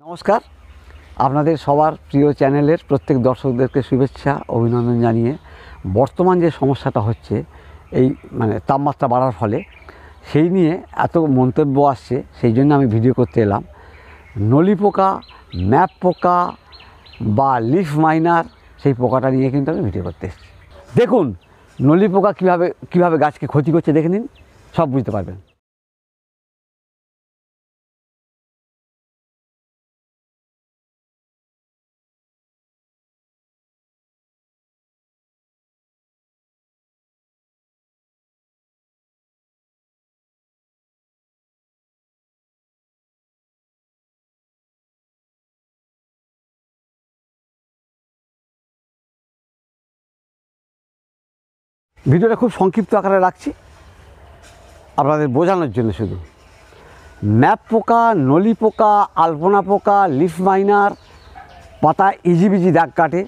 নমস্কার, আপনাদের সবার প্রিয় চ্যানেলের প্রত্যেক দর্শকদেরকে শুভেচ্ছা অভিনন্দন জানিয়ে বর্তমান যে সমস্যাটা হচ্ছে এই তাপমাত্রা বাড়ার ফলে সেই নিয়ে এত মন্তব্য আসছে, সেই জন্য আমি ভিডিও করতে এলাম। নলি পোকা, ম্যাপ পোকা বা লিফ মাইনার, সেই পোকাটা নিয়ে কিন্তু আমি ভিডিও করতে এসেছি। দেখুন নলি পোকা কীভাবে গাছকে ক্ষতি করছে, দেখে নিন, সব বুঝতে পারবেন। ভিডিওটা খুব সংক্ষিপ্ত আকারে রাখছি আপনাদের বোঝানোর জন্য। শুধু ম্যাপ পোকা, নলি পোকা, আলপনা পোকা, লিফ মাইনার পাতা ইজিবিজি দাগ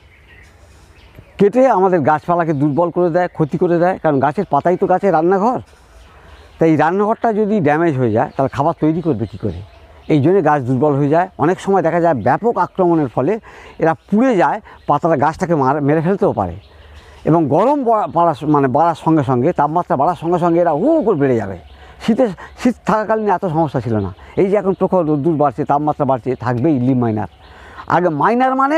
কেটে আমাদের গাছপালাকে দুর্বল করে দেয়, ক্ষতি করে দেয়। কারণ গাছের পাতাই তো গাছের রান্নাঘর। তাই এই রান্নাঘরটা যদি ড্যামেজ হয়ে যায় তাহলে খাবার তৈরি করবে কী করে? এই জন্যে গাছ দুর্বল হয়ে যায়। অনেক সময় দেখা যায় ব্যাপক আক্রমণের ফলে এরা পুড়ে যায়, পাতাটা গাছটাকে মেরে ফেলতেও পারে। এবং গরম বাড়ার সঙ্গে সঙ্গে, তাপমাত্রা বাড়ার সঙ্গে সঙ্গে এরা করে বেড়ে যাবে। শীত থাকাকালীন এত সমস্যা ছিল না। এই যে এখন প্রখর রোদ্দুর বাড়ছে, তাপমাত্রা বাড়ছে, থাকবেই লিভ মাইনার। আগে মাইনার মানে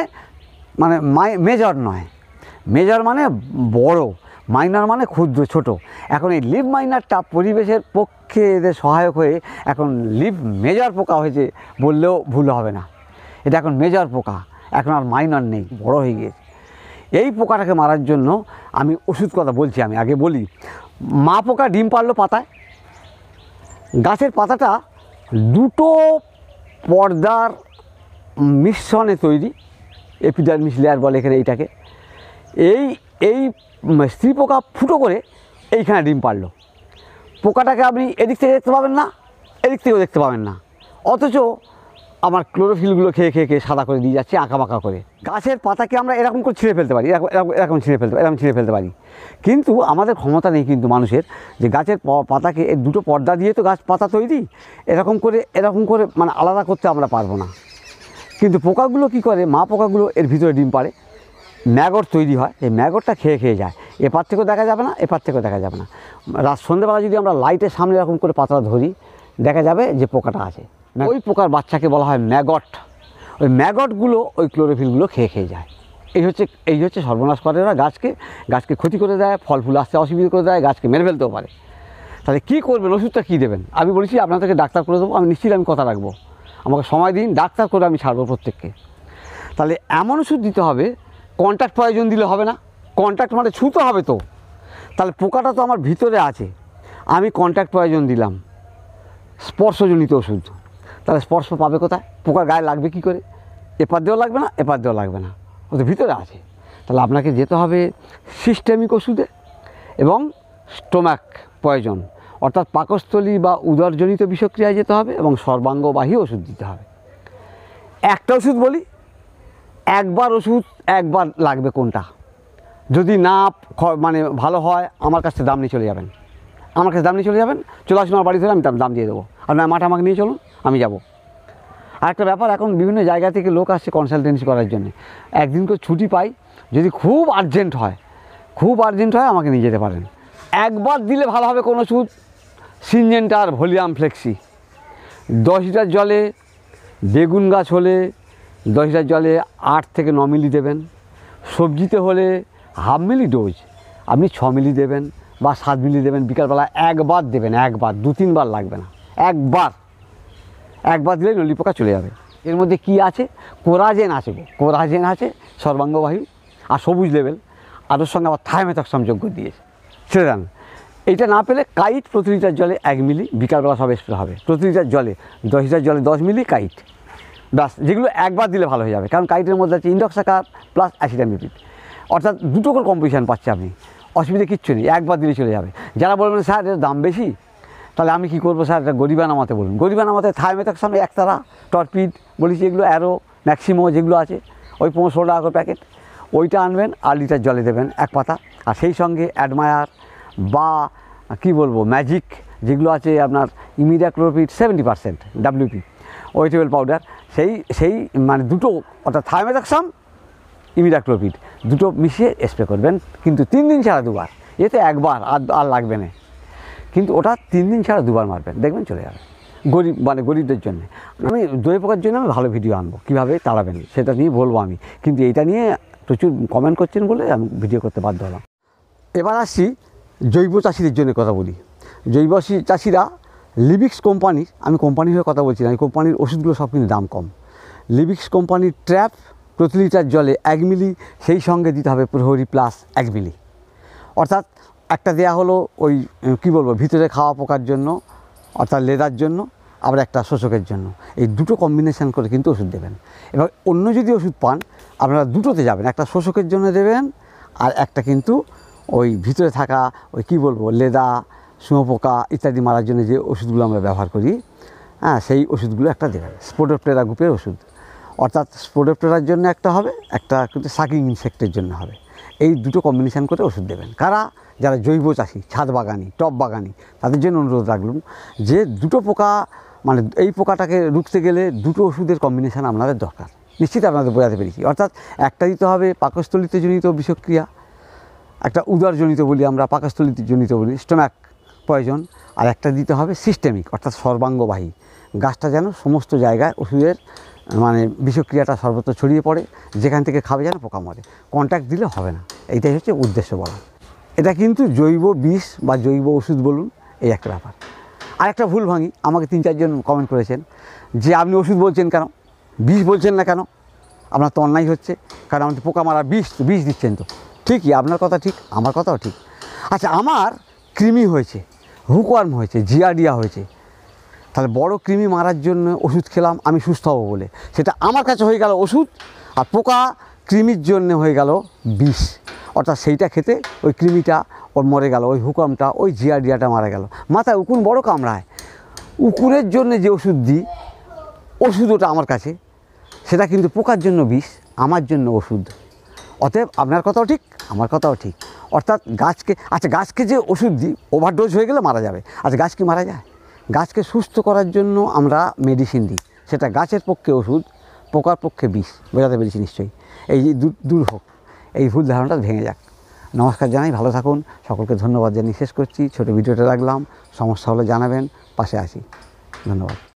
মেজর নয়, মেজর মানে বড়, মাইনার মানে ক্ষুদ্র, ছোট। এখন এই লিভ মাইনারটা পরিবেশের পক্ষে এদের সহায়ক হয়ে এখন লিভ মেজর পোকা হয়েছে বললেও ভুল হবে না। এটা এখন মেজর পোকা, এখন আর মাইনার নেই, বড় হয়ে গিয়েছে। এই পোকাটাকে মারার জন্য আমি ওষুধ কথা বলছি। আমি আগে বলি, মা পোকা ডিম পারলো পাতায়। গাছের পাতাটা দুটো পর্দার মিশ্রণে তৈরি, এপিডার্মিস লেয়ার বলে এখানে এইটাকে। এই স্ত্রী পোকা ফুটো করে এইখানে ডিম পারলো। পোকাটাকে আপনি এদিক থেকে দেখতে পাবেন না, এদিক থেকেও দেখতে পাবেন না, অথচ আমার ক্লোরোফিলগুলো খেয়ে সাদা করে দিয়ে যাচ্ছে আঁকাবাঁকা করে। গাছের পাতাকে আমরা এরকম করে ছিঁড়ে ফেলতে পারি, এরকম ছিঁড়ে ফেলতে পারি। কিন্তু আমাদের ক্ষমতা নেই কিন্তু মানুষের, যে গাছের পাতাকে এই দুটো পর্দা দিয়ে তো গাছ পাতা তৈরি, এরকম করে আলাদা করতে আমরা পারবো না। কিন্তু পোকাগুলো কি করে, মা পোকাগুলো এর ভিতরে ডিম পাড়ে, ম্যাগট তৈরি হয়। এই ম্যাগটটা খেয়ে যায়। এপার থেকেও দেখা যাবে না, এপার থেকেও দেখা যাবে না। সন্ধ্যেবেলা যদি আমরা লাইটের সামনে এরকম করে পাতা ধরি, দেখা যাবে যে পোকাটা আছে। ওই পোকার বাচ্চাকে বলা হয় ম্যাগট। ওই ম্যাগটগুলো ওই ক্লোরোফিলগুলো খেয়ে যায়। এই হচ্ছে সর্বনাশ করে ওরা গাছকে ক্ষতি করে দেয়, ফল ফুল আসতে অসুবিধা করে দেয়, গাছকে মেরে ফেলতেও পারে। তাহলে কী করবেন, ওষুধটা কী দেবেন? আমি বলেছি আপনাদেরকে ডাক্তার করে দেবো, আমি নিশ্চিত আমি কথা রাখবো। আমাকে সময় দিন, ডাক্তার করে আমি ছাড়বো প্রত্যেককে। তাহলে এমন ওষুধ দিতে হবে, কন্ট্যাক্ট প্রয়োজন দিলে হবে না। কন্ট্যাক্ট মানে ছুঁতে হবে তো। তাহলে পোকাটা তো আমার ভিতরে আছে, আমি কন্ট্যাক্ট প্রয়োজন দিলাম, স্পর্শজনিত ওষুধ। তাহলে স্পর্শ পাবে কোথায়? পোকার গায়ে লাগবে কী করে? এপার দিয়েও লাগবে না, এপার দিয়েও লাগবে না, ও তো ভিতরে আছে। তাহলে আপনাকে যেতে হবে সিস্টেমিক ওষুধে এবং স্টোম্যাক পয়জন, অর্থাৎ পাকস্থলী বা উদরজনিত বিষক্রিয়ায় যেতে হবে এবং সর্বাঙ্গবাহী ওষুধ দিতে হবে। একটা ওষুধ বলি, একবার লাগবে কোনটা? যদি না ভালো হয় আমার কাছে দাম নিয়ে চলে যাবেন, চলে আসুন আমার বাড়ি থেকে, আমি দাম দিয়ে দেবো। আপনার মাঠে আমাকে নিয়ে চলুন, আমি যাব। আর একটা ব্যাপার, এখন বিভিন্ন জায়গা থেকে লোক আসছে কনসালটেন্সি করার জন্য। একদিন করে ছুটি পাই, যদি খুব আর্জেন্ট হয় আমাকে নিয়ে যেতে পারেন। একবার দিলে ভালো হবে কোন ওষুধ? সিনজেন্টা আর ভলিয়াম ফ্লেক্সি। 10 লিটার জলে, বেগুন গাছ হলে 10 লিটার জলে 8 থেকে 9 মিলি দেবেন। সবজিতে হলে হাফ মিলি ডোজ, আপনি 6 মিলি দেবেন বা 7 মিলি দেবেন। বিকালবেলা একবার দেবেন, একবার, 2-3 বার লাগবে না, একবার দিলেই নলি পোকা চলে যাবে। এর মধ্যে কি আছে? কোরাজেন আছে, সর্বাঙ্গবাহী আর সবুজ লেভেল, আর ওর সঙ্গে আবার থায়ামেথক্সাম যোগ দিয়েছে, ছেড়ে দেন। এইটা না পেলে কাইট প্রতি লিটার জলে 1 মিলি, বিকালবেলা সব স্প্রে হবে। প্রতি লিটার জলে 10 লিটার জলে 10 মিলি কাইট, ব্যাস। যেগুলো একবার দিলে ভালো হয়ে যাবে, কারণ কাইটের মধ্যে আছে ইন্ডক্সাকার প্লাস অ্যাসিটামিপিড, অর্থাৎ দুটো করে কম্পোজিশন পাচ্ছে আপনি। অসুবিধা কিচ্ছু নেই, একবার দিলে চলে যাবে। যারা বলবেন স্যার এর দাম বেশি, তাহলে আমি কী করবো স্যার? এটা গরিবানামাতে বলুন। গরিবানামাতে থায়ামেথক্সাম একতারা, টর্পিড বলেছি, এগুলো অ্যারো, ম্যাক্সিমো যেগুলো আছে, ওই 15 টাকা করে প্যাকেট, ওইটা আনবেন আর লিটার জলে দেবেন 1 পাতা। আর সেই সঙ্গে অ্যাডমায়ার বা ম্যাজিক যেগুলো আছে আপনার, ইমিডাক্লোরপিড 70% WP, ওয়েটেবল পাউডার, সেই মানে দুটো, অর্থাৎ থায়ামেথাক্সাম, ইমিডাক্লোপিড দুটো মিশিয়ে স্প্রে করবেন, কিন্তু 3 দিন ছাড়া 2বার। এতে একবার আর লাগবে না, কিন্তু ওটা 3 দিন ছাড়া 2বার মারবেন, দেখবেন চলে যাবে। গরিবদের জন্য আমি দই পোকার জন্য আমি ভালো ভিডিও আনবো, কীভাবে তাড়াবেন সেটা নিয়ে বলবো আমি, কিন্তু এইটা নিয়ে প্রচুর কমেন্ট করছেন বলে আমি ভিডিও করতে বাধ্য হলাম। এবার আসছি জৈব চাষিদের জন্য কথা বলি। জৈব চাষিরা লিবিক্স কোম্পানির, আমি কোম্পানি হয়ে কথা বলছি না, এই কোম্পানির ওষুধগুলো সব কিন্তু দাম কম। লিবিক্স কোম্পানির ট্র্যাপ প্রতি লিটার জলে 1 মিলি, সেই সঙ্গে দিতে হবে প্রহরী প্লাস 1 মিলি। অর্থাৎ একটা দেয়া হলো ওই কী বলবো, ভিতরে খাওয়া পোকার জন্য, অর্থাৎ লেদার জন্য, আবার একটা শোষকের জন্য। এই দুটো কম্বিনেশান করে কিন্তু ওষুধ দেবেন। এবার অন্য যদি ওষুধ পান আপনারা দুটোতে যাবেন, একটা শোষকের জন্য দেবেন, আর একটা কিন্তু ওই ভিতরে থাকা ওই কী বলবো, লেদা, শুঁয়োপোকা ইত্যাদি মারার জন্য যে ওষুধগুলো আমরা ব্যবহার করি, হ্যাঁ, সেই ওষুধগুলো একটা দেবেন। স্পোডোপ্টেরা গ্রুপের ওষুধ, অর্থাৎ স্পোডোপ্টেরার জন্য একটা হবে, একটা কিন্তু সাকিং ইনসেক্টের জন্য হবে। এই দুটো কম্বিনেশান করে ওষুধ দেবেন। যারা জৈব চাষি, ছাদ বাগানি, টব বাগানি, তাদের জন্য অনুরোধ রাখলাম যে দুটো পোকা, মানে এই পোকাটাকে রুখতে গেলে দুটো ওষুধের কম্বিনেশান আপনাদের দরকার। নিশ্চিত আপনাদের বোঝাতে পেরেছি। অর্থাৎ একটা দিতে হবে পাকস্থলিতে জনিত বিষক্রিয়া, একটা উদরজনিত বলি আমরা, পাকস্থলিতে জনিত বলি স্টোম্যাক পয়জন, আর একটা দিতে হবে সিস্টেমিক, অর্থাৎ সর্বাঙ্গবাহী, গাছটা যেন সমস্ত জায়গায় ওষুধের মানে বিষক্রিয়াটা সর্বত্র ছড়িয়ে পড়ে, যেখান থেকে খাবে যেন পোকা মরে। কন্ট্যাক্ট দিলে হবে না, এইটাই হচ্ছে উদ্দেশ্য বলা। এটা কিন্তু জৈব বিষ বা জৈব ওষুধ বলুন, এই একটা ব্যাপার। আর একটা ভুল ভাঙি, আমাকে 3-4 জন কমেন্ট করেছেন যে আপনি ওষুধ বলছেন কেন, বিষ বলছেন না কেন, আপনার তো অন্যায় হচ্ছে, কারণ আমাদের পোকা মারা বিষ দিচ্ছেন। তো ঠিকই, আপনার কথা ঠিক, আমার কথাও ঠিক। আচ্ছা, আমার কৃমি হয়েছে, হুকওয়ার্ম হয়েছে, জিয়াডিয়া হয়েছে, তাহলে বড় কৃমি মারার জন্য ওষুধ খেলাম আমি সুস্থ হব বলে, সেটা আমার কাছে হয়ে গেল ওষুধ, আর পোকা কৃমির জন্য হয়ে গেল বিষ। অর্থাৎ সেইটা খেতে ওই কৃমিটা ওর মরে গেল, ওই হুকওয়ার্মটা, ওই জিয়াডিয়াটা মারা গেল। মাথায় উকুন বড় কামড়ায়, উকুনের জন্য যে ওষুধ দিই, ওষুধ ওটা আমার কাছে, সেটা কিন্তু পোকার জন্য বিষ, আমার জন্য ওষুধ। অতএব আপনার কথাও ঠিক, আমার কথাও ঠিক। অর্থাৎ গাছকে যে ওষুধ দিই, ওভারডোজ হয়ে গেলে মারা যাবে। আচ্ছা, গাছ কি মারা যায়? গাছকে সুস্থ করার জন্য আমরা মেডিসিন দিই, সেটা গাছের পক্ষে ওষুধ, পোকার পক্ষে বিষ। বোঝাতে পেরেছি নিশ্চয়ই? এই যে দূর হোক, এই ভুল ধারণাটা ভেঙে যাক। নমস্কার জানাই, ভালো থাকুন। সকলকে ধন্যবাদ জানিয়ে শেষ করছি। ছোটো ভিডিওটা রাখলাম, সমস্যা হলে জানাবেন, পাশে আছি। ধন্যবাদ।